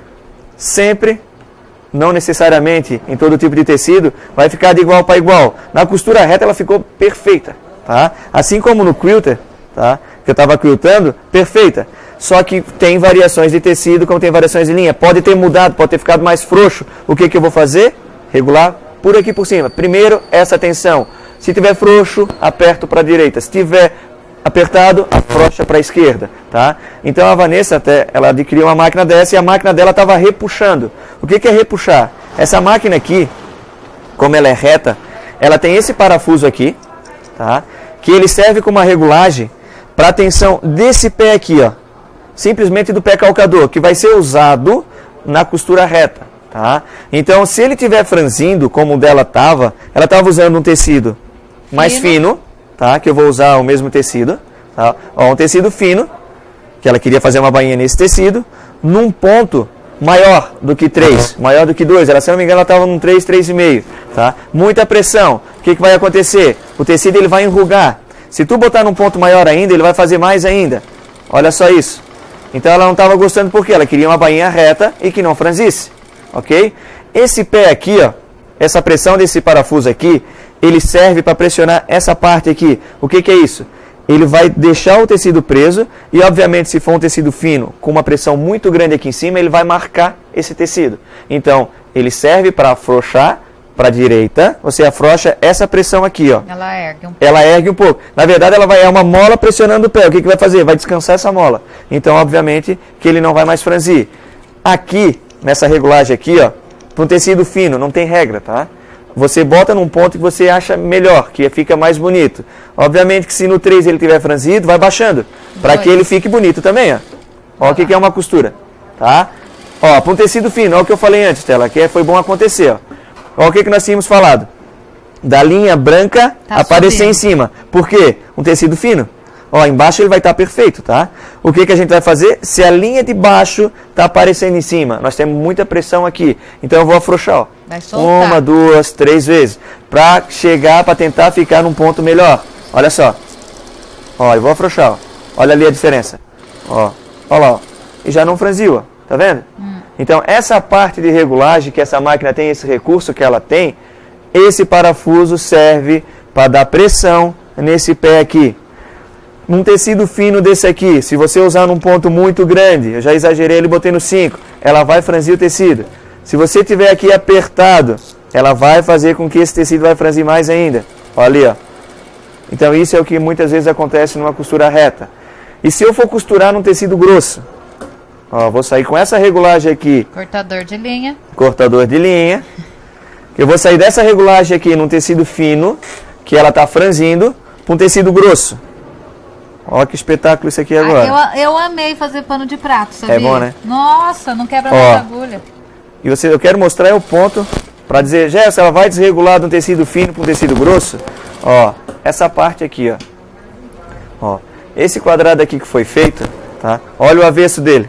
Sempre, não necessariamente em todo tipo de tecido, vai ficar de igual para igual. Na costura reta ela ficou perfeita, tá? Assim como no quilter, tá? Que eu estava quiltando, perfeita. Só que tem variações de tecido, como tem variações de linha. Pode ter mudado, pode ter ficado mais frouxo. O que eu vou fazer? Regular por aqui por cima. Primeiro, essa tensão. Se tiver frouxo, aperto para a direita. Se tiver apertado, afrouxa para a esquerda, tá? Então a Vanessa ela adquiriu uma máquina dessa e a máquina dela estava repuxando. O que é repuxar? Essa máquina aqui, como ela é reta, ela tem esse parafuso aqui, tá? Que ele serve como uma regulagem para a tensão desse pé aqui, ó. Simplesmente do pé calcador, que vai ser usado na costura reta, tá? Então se ele estiver franzindo, como o dela estava, ela estava usando um tecido mais fino, tá? Que eu vou usar o mesmo tecido, tá? Ó, um tecido fino, que ela queria fazer uma bainha nesse tecido, num ponto maior do que 3, maior do que 2, ela, se não me engano, ela estava num 3, 3,5, tá? Muita pressão, o que vai acontecer? O tecido ele vai enrugar, se tu botar num ponto maior ainda, ele vai fazer mais ainda, olha só isso. Então ela não estava gostando porque ela queria uma bainha reta e que não franzisse, ok? Esse pé aqui, ó, essa pressão desse parafuso aqui, ele serve para pressionar essa parte aqui. O que é isso? Ele vai deixar o tecido preso e, obviamente, se for um tecido fino, com uma pressão muito grande aqui em cima, ele vai marcar esse tecido. Então, ele serve para afrouxar para a direita, você afrouxa essa pressão aqui, ó. Ela ergue um pouco. Ela ergue um pouco. Na verdade, é uma mola pressionando o pé. O que vai fazer? Vai descansar essa mola. Então, obviamente, que ele não vai mais franzir. Aqui, nessa regulagem aqui, ó, para um tecido fino, não tem regra, tá? Você bota num ponto que você acha melhor, que fica mais bonito. Obviamente que se no 3 ele tiver franzido, vai baixando, para que ele fique bonito também, ó. Ó o que é uma costura, tá? Ó, para um tecido fino, ó o que eu falei antes, Stella, que foi bom acontecer, ó. Ó o que nós tínhamos falado. Da linha branca aparecer em cima. Por quê? Um tecido fino. Ó, embaixo ele vai estar perfeito, tá? O que a gente vai fazer? Se a linha de baixo está aparecendo em cima, nós temos muita pressão aqui. Então eu vou afrouxar, ó. Vai soltar. 1, 2, 3 vezes. Para chegar, para tentar ficar num ponto melhor. Olha só. Ó, eu vou afrouxar, ó. Olha ali a diferença. Ó, olha lá, ó. E já não franziu, ó. Tá vendo? Então, essa parte de regulagem, que essa máquina tem esse recurso que ela tem, esse parafuso serve para dar pressão nesse pé aqui. Num tecido fino desse aqui, se você usar num ponto muito grande, eu já exagerei, ele botei no 5, ela vai franzir o tecido. Se você tiver aqui apertado, ela vai fazer com que esse tecido vai franzir mais ainda. Olha ali, ó. Então, isso é o que muitas vezes acontece numa costura reta. E se eu for costurar num tecido grosso? Ó, vou sair com essa regulagem aqui. Cortador de linha. Cortador de linha. Eu vou sair dessa regulagem aqui num tecido fino, que ela está franzindo, para um tecido grosso. Olha que espetáculo isso aqui agora. Eu amei fazer pano de prato, sabia? É bom, né? Nossa, não quebra mais agulha. E eu quero mostrar o ponto para dizer, Jéssica, ela vai desregular de um tecido fino para um tecido grosso. Ó, essa parte aqui, ó. Ó, esse quadrado aqui que foi feito, tá? Olha o avesso dele.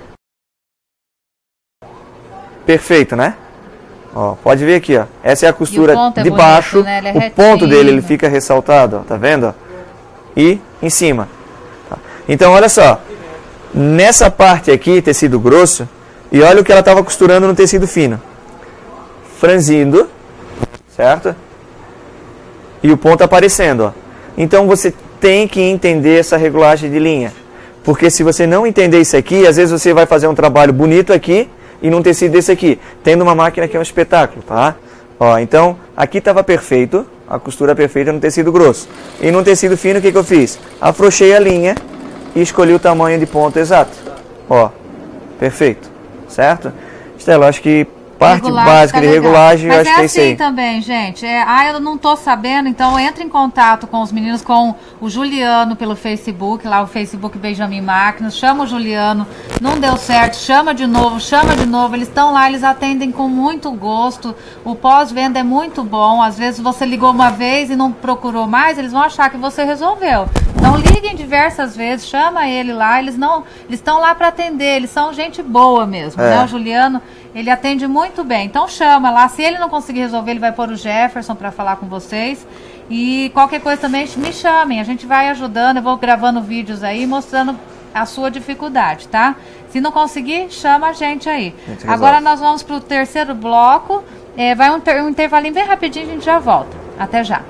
Perfeito, né? Ó, pode ver aqui, ó. Essa é a costura de baixo. Né? O ponto dele ele fica ressaltado, ó, tá vendo? Ó? E em cima. Tá. Então, olha só. Nessa parte aqui, tecido grosso, e olha o que ela estava costurando no tecido fino. Franzindo, certo? E o ponto aparecendo, ó. Então, você tem que entender essa regulagem de linha. Porque se você não entender isso aqui, às vezes você vai fazer um trabalho bonito aqui, e num tecido desse aqui, tendo uma máquina que é um espetáculo, tá? Ó, então, aqui estava perfeito, a costura perfeita no tecido grosso. E no tecido fino, o que eu fiz? Afrouxei a linha e escolhi o tamanho de ponto exato. Ó, perfeito, certo? Estela, acho que parte básica de regulagem, eu acho que é isso aí. Mas é assim também, gente. Eu não tô sabendo, então entre em contato com os meninos, com o Juliano pelo Facebook, lá o Facebook Benjamin Máquinas, chama o Juliano, não deu certo, chama de novo, eles estão lá, eles atendem com muito gosto, o pós-venda é muito bom, às vezes você ligou uma vez e não procurou mais, eles vão achar que você resolveu. Então liguem diversas vezes, chama ele lá, eles estão lá para atender, eles são gente boa mesmo, né? O Juliano, ele atende muito bem, então chama lá, se ele não conseguir resolver, ele vai pôr o Jefferson para falar com vocês, e qualquer coisa também me chamem, a gente vai ajudando, eu vou gravando vídeos aí, mostrando a sua dificuldade, tá? Se não conseguir, chama a gente aí. Agora nós vamos para o terceiro bloco, vai um intervalinho bem rapidinho, a gente já volta, até já.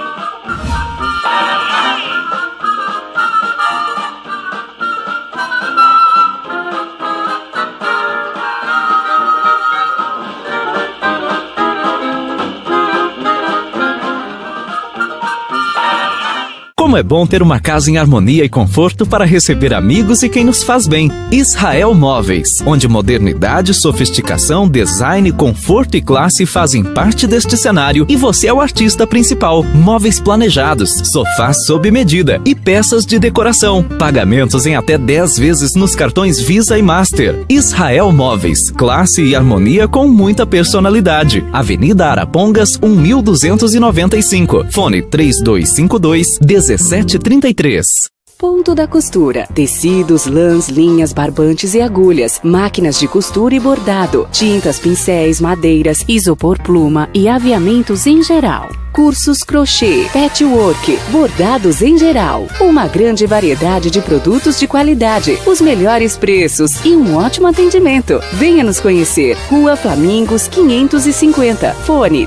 Como é bom ter uma casa em harmonia e conforto para receber amigos e quem nos faz bem. Israel Móveis, onde modernidade, sofisticação, design, conforto e classe fazem parte deste cenário e você é o artista principal. Móveis planejados, sofás sob medida e peças de decoração. Pagamentos em até 10 vezes nos cartões Visa e Master. Israel Móveis, classe e harmonia com muita personalidade. Avenida Arapongas, 1295. Fone 3252-1733. Ponto da Costura. Tecidos, lãs, linhas, barbantes e agulhas. Máquinas de costura e bordado. Tintas, pincéis, madeiras, isopor pluma e aviamentos em geral. Cursos crochê, patchwork, bordados em geral. Uma grande variedade de produtos de qualidade, os melhores preços e um ótimo atendimento. Venha nos conhecer. Rua Flamingos 550. Fone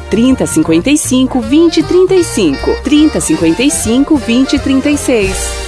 3055-2035. 3055-2036.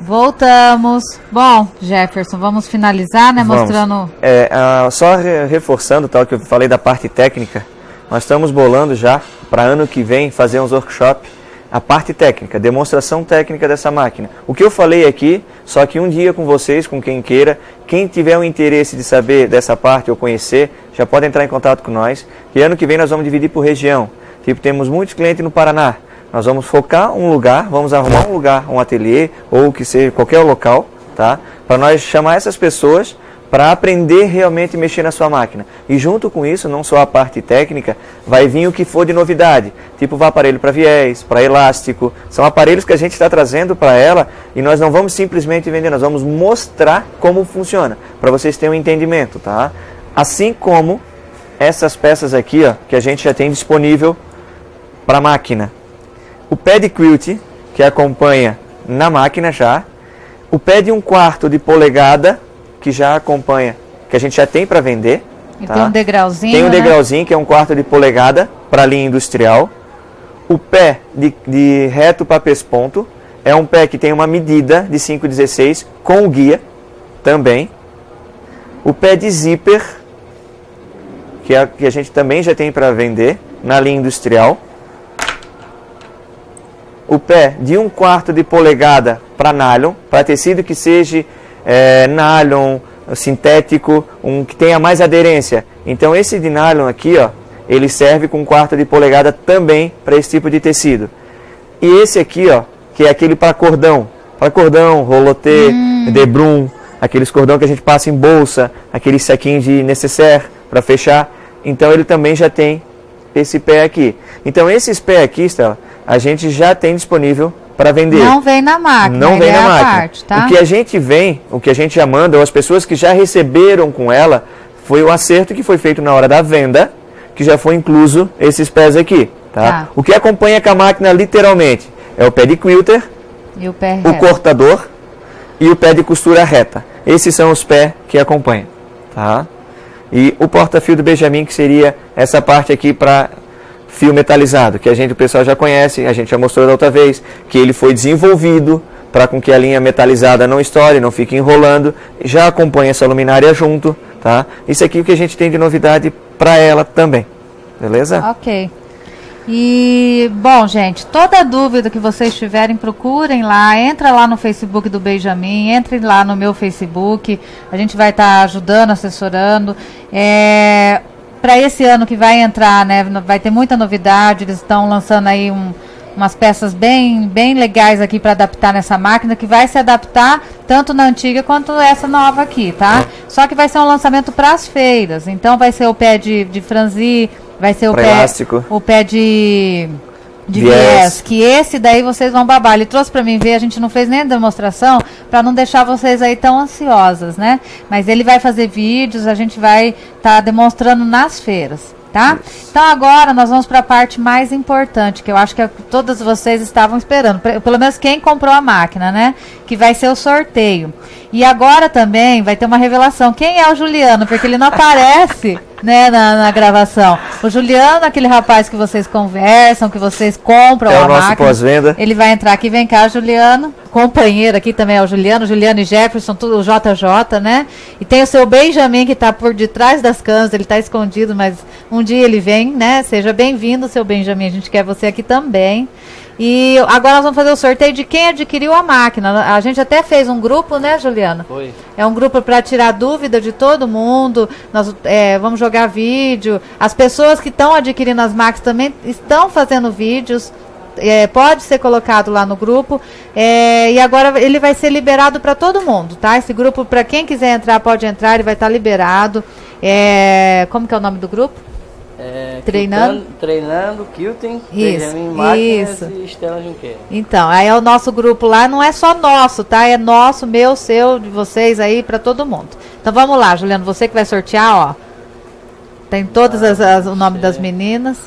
Voltamos. Bom, Jefferson, vamos finalizar, né? Vamos. Mostrando... Só reforçando tal que eu falei da parte técnica, nós estamos bolando já para ano que vem fazer uns workshops, a parte técnica, demonstração técnica dessa máquina. O que eu falei aqui, só que um dia com vocês, com quem queira, quem tiver um interesse de saber dessa parte ou conhecer, já pode entrar em contato com nós. E ano que vem nós vamos dividir por região. Tipo, temos muitos clientes no Paraná. Nós vamos focar um lugar, vamos arrumar um lugar, um ateliê, ou que seja qualquer local, tá? Para nós chamar essas pessoas para aprender realmente a mexer na sua máquina. E junto com isso, não só a parte técnica, vai vir o que for de novidade, tipo aparelho para viés, para elástico. São aparelhos que a gente está trazendo para ela e nós não vamos simplesmente vender, nós vamos mostrar como funciona, para vocês terem um entendimento, tá? Assim como essas peças aqui, ó, que a gente já tem disponível para a máquina. O pé de quilt, que acompanha na máquina já, o pé de 1/4 de polegada, que já acompanha, que a gente já tem para vender. E tá? tem um degrauzinho, tem um né? degrauzinho, que é 1/4 de polegada, para linha industrial. O pé de reto para pesponto, é um pé que tem uma medida de 5,16, com o guia também. O pé de zíper, que a gente também já tem para vender, na linha industrial. O pé de 1/4 de polegada para nylon, para tecido que seja nylon, sintético, que tenha mais aderência. Então esse de nylon aqui, ó, ele serve com 1/4 de polegada também para esse tipo de tecido. E esse aqui, ó, que é aquele para cordão, rolotê, debrum, aqueles cordão que a gente passa em bolsa, aquele saquinho de necessaire para fechar. Então ele também já tem esse pé aqui. Então esses pés aqui, Estela, a gente já tem disponível para vender. Não vem na máquina. Não vem na máquina. Parte, tá? O que a gente já manda, ou as pessoas que já receberam com ela, foi o acerto que foi feito na hora da venda, que já foi incluso esses pés aqui. Tá? O que acompanha com a máquina literalmente é o pé de quilter, e o pé o reto. cortador e o pé de costura reta. Esses são os pés que acompanham. Tá? E o porta-fio do Benjamin, que seria essa parte aqui para fio metalizado, que o pessoal já conhece, a gente já mostrou da outra vez, que ele foi desenvolvido para com que a linha metalizada não estoure, não fique enrolando, já acompanha essa luminária junto, tá? Isso aqui é o que a gente tem de novidade para ela também, beleza? Ok. E, bom, gente, toda dúvida que vocês tiverem, procurem lá, entra lá no Facebook do Benjamin, entre lá no meu Facebook, a gente vai estar ajudando, assessorando. Para esse ano que vai entrar, né, vai ter muita novidade, eles estão lançando aí umas peças bem legais aqui para adaptar nessa máquina, que vai se adaptar tanto na antiga quanto essa nova aqui, tá? Só que vai ser um lançamento para as feiras, então vai ser o pé de franzi, vai ser o pé de viés, que esse daí vocês vão babar. Ele trouxe para mim ver, a gente não fez nem a demonstração para não deixar vocês aí tão ansiosas, né? Mas ele vai fazer vídeos, a gente vai estar demonstrando nas feiras, tá? Então agora nós vamos para a parte mais importante, que eu acho que todas vocês estavam esperando, pelo menos quem comprou a máquina, né? Que vai ser o sorteio. E agora também vai ter uma revelação. Quem é o Juliano? Porque ele não aparece, né, na gravação. O Juliano, aquele rapaz que vocês conversam, que vocês compram a máquina. É o nosso pós-venda. Ele vai entrar aqui, vem cá, Juliano. Companheiro aqui também é o Juliano e Jefferson, tudo o JJ, né? E tem o seu Benjamin, que está por detrás das câmeras, ele está escondido, mas um dia ele vem, né? Seja bem-vindo, seu Benjamin, a gente quer você aqui também. E agora nós vamos fazer o sorteio de quem adquiriu a máquina. A gente até fez um grupo, né, Juliana? Foi. É um grupo para tirar dúvida de todo mundo. Nós vamos jogar vídeo. As pessoas que estão adquirindo as máquinas também estão fazendo vídeos. Pode ser colocado lá no grupo. E agora ele vai ser liberado para todo mundo, tá? Esse grupo, para quem quiser entrar, pode entrar, ele vai estar liberado. Como que é o nome do grupo? Treinando, Quilting, Benjamin Máquinas e Estela Junqueira. Então, aí é o nosso grupo lá, não é só nosso, tá? É nosso, meu, seu, de vocês aí, para todo mundo. Então vamos lá, Juliano, você que vai sortear, ó. Tem todos o nome das meninas.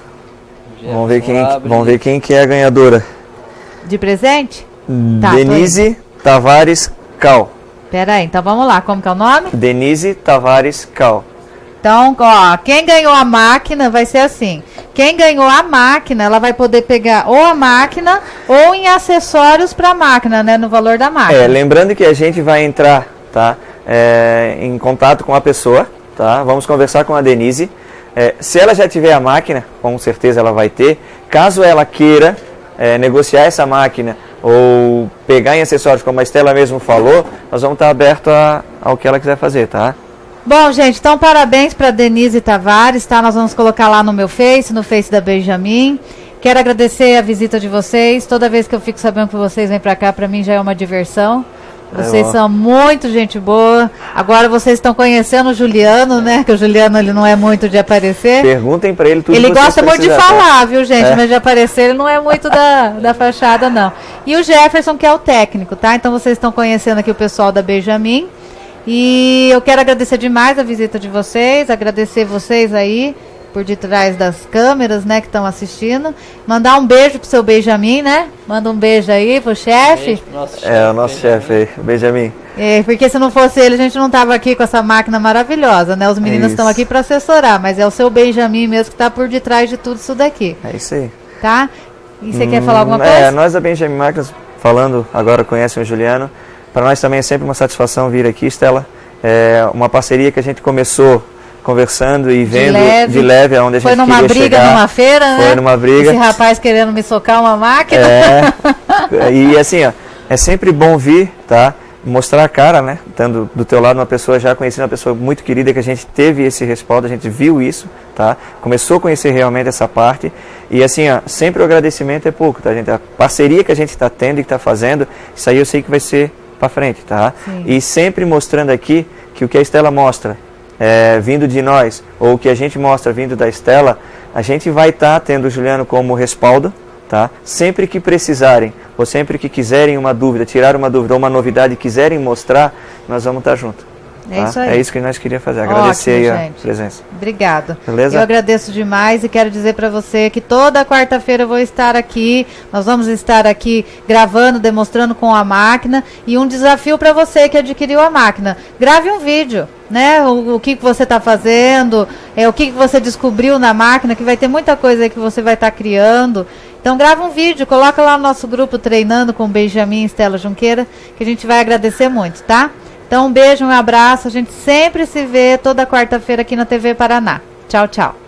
Vamos ver quem que é a ganhadora. De presente? Denise Tavares Cal. Pera aí, então vamos lá, como que é o nome? Denise Tavares Cal. Então, ó, quem ganhou a máquina vai ser assim. quem ganhou a máquina, ela vai poder pegar ou a máquina ou em acessórios para a máquina, né? No valor da máquina. Lembrando que a gente vai entrar, tá? Em contato com a pessoa, tá? Vamos conversar com a Denise. Se ela já tiver a máquina, com certeza ela vai ter. Caso ela queira negociar essa máquina ou pegar em acessórios, como a Estela mesmo falou, nós vamos estar abertos ao que ela quiser fazer, tá? Bom, gente, então parabéns para Denise Tavares, tá? Nós vamos colocar lá no meu Face, no Face da Benjamin. Quero agradecer a visita de vocês. Toda vez que eu fico sabendo que vocês vêm para cá, para mim já é uma diversão. Vocês são muito gente boa. Agora vocês estão conhecendo o Juliano, né? Que o Juliano ele não é muito de aparecer. Perguntem para ele tudo. Ele gosta muito de falar, viu, gente? Mas de aparecer ele não é muito da fachada, não. E o Jefferson, que é o técnico, tá? Então vocês estão conhecendo aqui o pessoal da Benjamin. E eu quero agradecer demais a visita de vocês, agradecer vocês aí por detrás das câmeras, né, que estão assistindo. Mandar um beijo pro seu Benjamin, né? Manda um beijo aí pro chefe. O nosso chefe aí, Benjamin. Porque se não fosse ele, a gente não tava aqui com essa máquina maravilhosa, né? Os meninos estão aqui para assessorar, mas é o seu Benjamin mesmo que tá por detrás de tudo isso daqui. É isso aí. Tá? E você quer falar alguma coisa? Nós da Benjamin Máquinas, falando agora, conhecem o Juliano. Para nós também é sempre uma satisfação vir aqui, Estela. É uma parceria que a gente começou conversando e vendo de leve aonde a gente queria chegar. Foi numa briga numa feira, né? Foi numa briga. Esse rapaz querendo me socar uma máquina. E assim, ó, é sempre bom vir, tá? Mostrar a cara, né? Estando do teu lado uma pessoa já conhecida, uma pessoa muito querida, que a gente teve esse respaldo, a gente viu isso, tá? Começou a conhecer realmente essa parte. E assim, ó, sempre o agradecimento é pouco, tá, gente? A parceria que a gente está tendo e que está fazendo, isso aí eu sei que vai ser para frente, tá? Sim. E sempre mostrando aqui que o que a Estela mostra vindo de nós, ou o que a gente mostra vindo da Estela, a gente vai estar tendo o Juliano como respaldo, tá? Sempre que precisarem, ou sempre que quiserem uma dúvida, tirar uma dúvida ou uma novidade quiserem mostrar, nós vamos estar juntos. É isso aí. É isso que nós queríamos fazer. Agradecer aí a presença. Obrigada. Beleza? Eu agradeço demais e quero dizer para você que toda quarta-feira eu vou estar aqui. Nós vamos estar aqui gravando, demonstrando com a máquina. E um desafio para você que adquiriu a máquina. Grave um vídeo, né? O que você está fazendo, o que você descobriu na máquina, que vai ter muita coisa aí que você vai estar criando. Então grava um vídeo, coloca lá no nosso grupo Treinando com Benjamin e Estela Junqueira, que a gente vai agradecer muito, tá? Então um beijo, um abraço, a gente sempre se vê toda quarta-feira aqui na TV Paraná. Tchau, tchau.